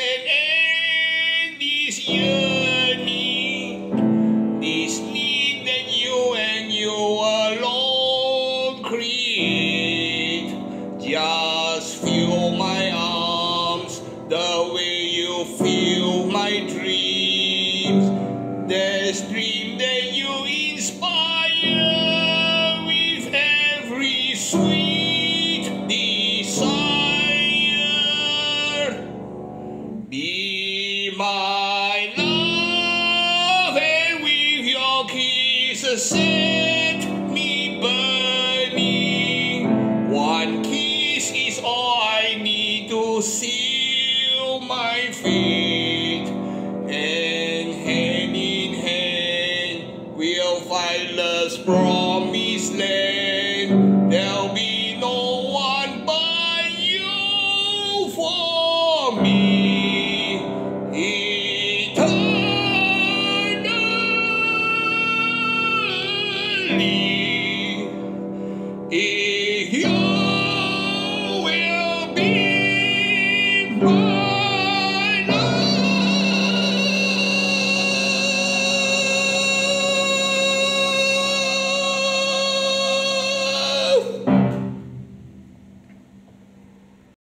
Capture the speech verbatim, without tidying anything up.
end this yearning, this need that you and you alone create. Just feel my arms the way you feel my dreams. This dream that you inspire with every sweet desire. Be my love, and with your kisses set me burning. One kiss is all I need to seal my fate, and hand in hand we'll find love's promised land. There'll be no one but you for me eternally.